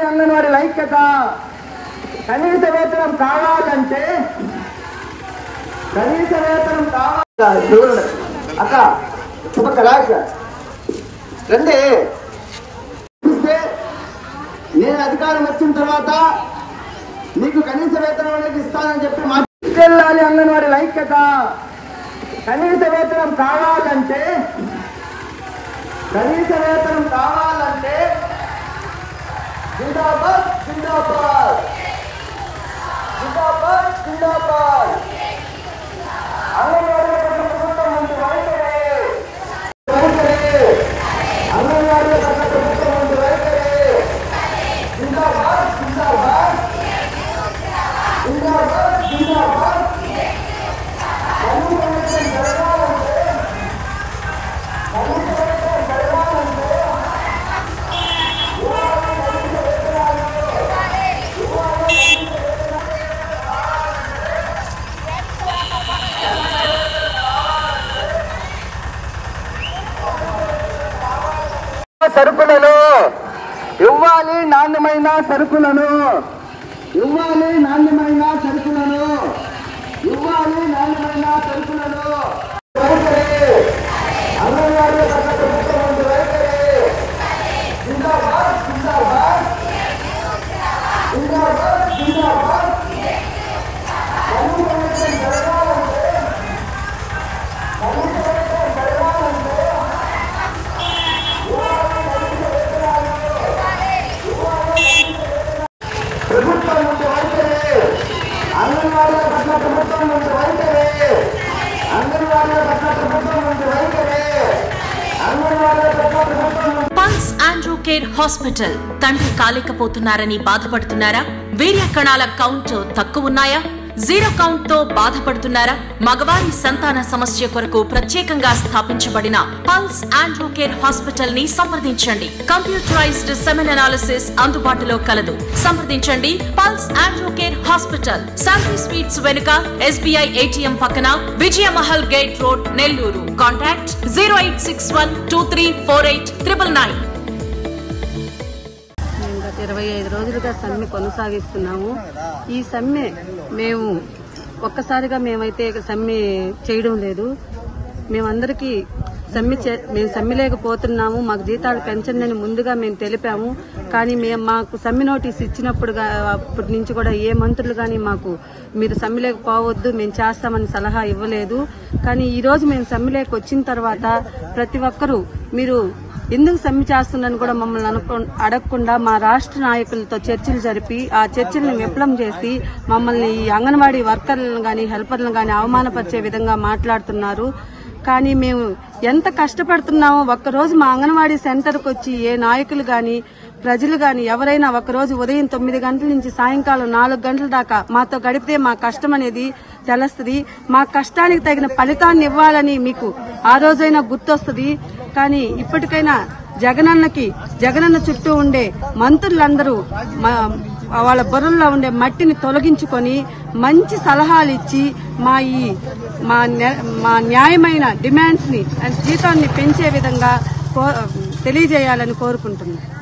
అంగన్వాడీ ఐక్యత కనీస వేతనం కావాలంటే కనీస వేతనం కావాలి అక్క రండి నేను అధికారం వచ్చిన తర్వాత నీకు కనీస వేతనం అనేది ఇస్తానని చెప్పి మాట్లాడాలి అంగన్వాడీ ఐక్యత కనీస వేతనం కావాలంటే జిందాబాద్ జిందాబాద్ జిందాబాద్ జిందాబాద్ అంగన్వాడీ ప్రభుత్వం ముందు వైఖరి అంగన్వాడీ ప్రభుత్వం ముందు వైఖరి జిందాబాద్ జిందాబాద్ జిందాబాద్ జిందాబాద్ సరుకులను ఇవ్వాలి, నాణ్యమైన సరుకులను ఇవ్వాలి, నాణ్యమైన సరుకులను ఇవ్వాలి, నాణ్యమైన సరుకులను అంగన్వాడీ ప్రభుత్వం ముందు వైఖరి జిందాబాద్ జిందాబాద్ జిందాబాద్ జిందాబాద్ ప్రభుత్వం ముందు వైఖరి అంగన్వాడీ పట్ల ప్రభుత్వం ముందు వైఖరి అంగన్వాడీ పట్ల ప్రభుత్వం ముందు వైఖరి అంగన్వాడీ పట్ల ప్రభుత్వం. Pulse Andrew care hospital. తండ్రి కాలేకపోతున్నారని బాధపడుతున్నారా? వీర్య కణాల కౌంట్ తక్కువ ఉన్నాయా? జీరో కౌంట్ తో బాధపడుతున్నారా? మగవారి సంతాన సమస్య కొరకు ప్రత్యేకంగా స్థాపించబడిన పల్స్ ఆండ్రూ కేర్ హాస్పిటల్ ని సంప్రదించండి. కంప్యూటరైజ్డ్ సెమెన్ అనాలిసిస్ అందుబాటులో కలదు. సంప్రదించండి pulse Andrew care hospital, Shanti sweets వెనుక, SBI ATM పక్కన, Vijayamahal gate road, Nellore. Contact 08612348999. 25 రోజులుగా సమ్మె కొనసాగిస్తున్నాము. ఈ సమ్మె మేము ఒక్కసారిగా మేమైతే సమ్మె చేయడం లేదు. మేమందరికీ మేము సమ్మె లేకపోతున్నాము, మాకు జీతాలు పెంచండి ముందుగా మేము తెలిపాము. కానీ మాకు సమ్మె నోటీస్ అప్పటి నుంచి కూడా ఏ మంత్రులు కానీ మాకు మీరు సమ్మె లేకపోవద్దు మేము చేస్తామని సలహా ఇవ్వలేదు. కానీ ఈ రోజు మేము సమ్మె లేక వచ్చిన తర్వాత ప్రతి ఒక్కరూ మీరు ఎందుకు సమ్మె చేస్తున్నారని కూడా మమ్మల్ని అడగకుండా మా రాష్ట్ర నాయకులతో చర్చలు జరిపి ఆ చర్చలను విఫలం చేసి మమ్మల్ని ఈ అంగన్వాడీ వర్కర్లను గాని హెల్పర్లను గాని అవమానపరిచే విధంగా మాట్లాడుతున్నారు. కానీ మేము ఎంత కష్టపడుతున్నామో ఒక్కరోజు మా అంగన్వాడీ సెంటర్కి వచ్చి ఏ నాయకులు గాని ప్రజలు గాని ఎవరైనా ఒకరోజు ఉదయం 9 గంటల నుంచి సాయంకాలం 4 గంటల దాకా మాతో గడిపితే మా కష్టం అనేది తెలుస్తుంది. మా కష్టానికి తగిన ఫలితాన్ని ఇవ్వాలని మీకు ఆ రోజైనా గుర్తొస్తుంది. కానీ ఇప్పటికైనా జగనన్న చుట్టూ ఉండే మంత్రులందరూ వాళ్ళ బుర్రల్లో ఉండే మట్టిని తొలగించుకొని మంచి సలహాలు ఇచ్చి మా న్యాయమైన డిమాండ్స్ ని జీతాన్ని పెంచే విధంగా తెలియజేయాలని కోరుకుంటున్నాను.